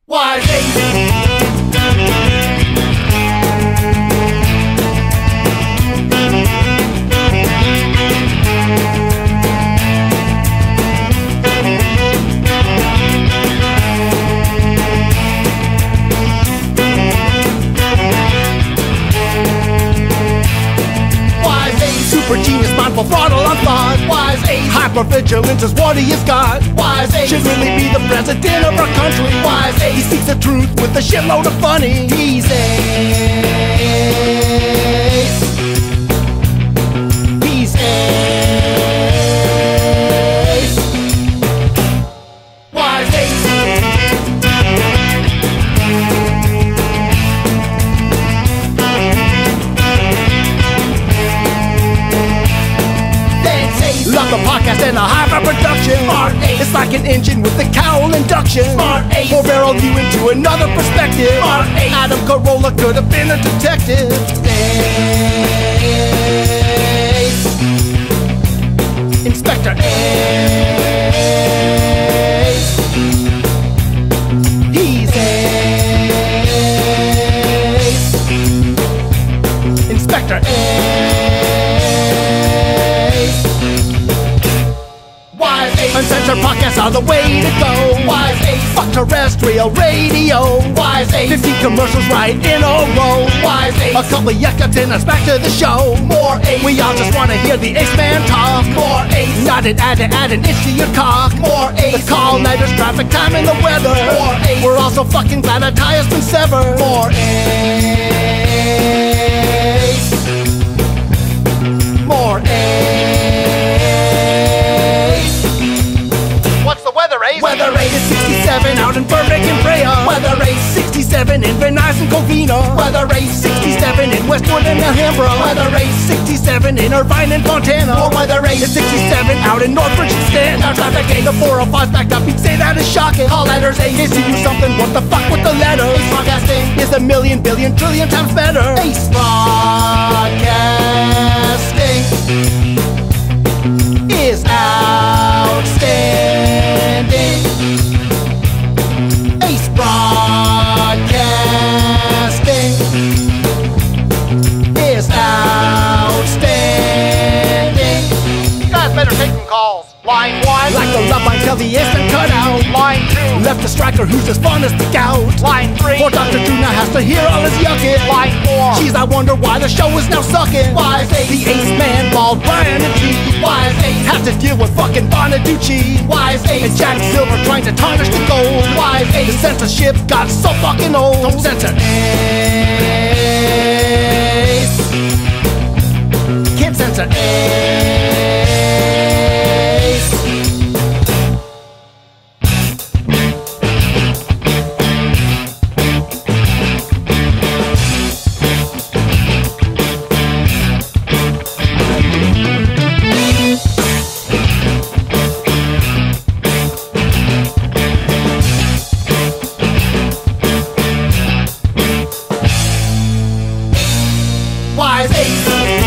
Wise Ace. Super genius, mindful throttle on thought. Wise Ace. Hypervigilance is what he has got. Wise Ace. Should really be the president of our country. Wise Ace. He seeks the truth with a shitload of funny. He's Ace. He's Ace. Wise Ace. Love the podcast and a hyper production. Smart Ace. It's like an engine with the cowl induction. Smart Ace. Will barrel you into another perspective. Smart Ace. Adam Carolla could have been a detective. Ace. Inspector Ace. He's Ace. Inspector Ace. Uncensored podcasts are the way to go. Wise Ace. Fuck terrestrial radio. Wise Ace. 50 commercials right in a row. Wise Ace. A couple yucks and us back to the show. More Ace. We all just wanna hear the Ace Man talk. More Ace. Not an add an itch to your cock. More Ace. The call-nighters, traffic time, and the weather. More Ace. We're also fucking glad a tie has been severed. More Ace. More Ace. What's the weather, Ace? Weather Ace is 67 out in Burbank and Brea. Weather Ace. 67 in Van Nuys and Covina. Weather Ace. 67 in Westwood and Alhambra. Weather Ace. 67 in Irvine and Fontana. More Weather Ace. It's 67 out in Northbridge and Stanton. Now traffic Ace. The 405's backed up, you'd say that is shocking. Call letters Ace. If you do something, what the fuck with the letters? Ace Broadcasting is a million, billion, trillion times better. Ace Broadcasting is outstanding. Ace Broadcasting is outstanding. You guys better take some calls. Line 1. Like the love line till the Ace been cut out. Line 2. Left a striker who's as fun as the gout. Line 3. Poor Dr. Drew now has to hear all his yucking. Line 4. Geez, I wonder why the show is now sucking. Wise Ace. The Ace Man, Bald Brian and G. Wise Ace. Have to deal with fucking Bonaducci. Wise Ace. And Jack Silver trying to tarnish the gold. Wise Ace. The censorship got so fucking old. Don't censor Ace. Can't censor Ace. Wise Ace.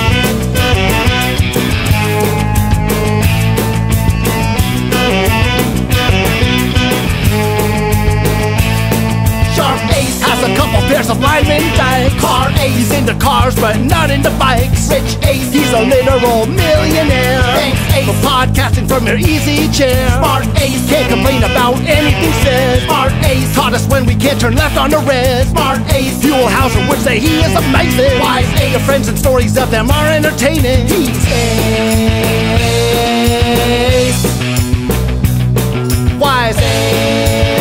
Sharp Ace has a couple pairs of linemen dykes. Car Ace. He's into cars but not into bikes. Rich Ace. He's a literal millionaire. Thanks, Ace. For podcasting from your easy chair. Smart Ace. Can't complain about anything said. Smart Ace. Taught us when we can't turn left on the red. Smart Ace. Fuel Hauser would say he is amazing. Wise Ace. The friends and stories of them are entertaining. He's Ace. Wise Ace.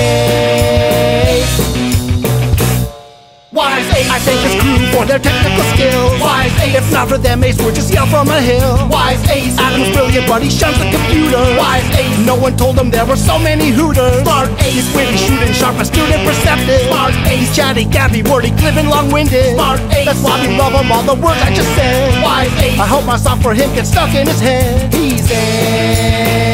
Wise Ace. I thank his crew for their technical skills. Wise Ace. If not for them, Ace would just yell from a hill. Wise Ace. Adam's brilliant, but he shuns the computer. Wise Ace. No one told him there were so many hooters. Smart Ace. He's witty, shooting, sharp, astute, and perceptive. Smart Ace. He's chatty, gabby, wordy, glib, long-winded. Smart Ace. That's why we love him, all the words I just said. Wise Ace. I hope my song for him gets stuck in his head. He's Ace.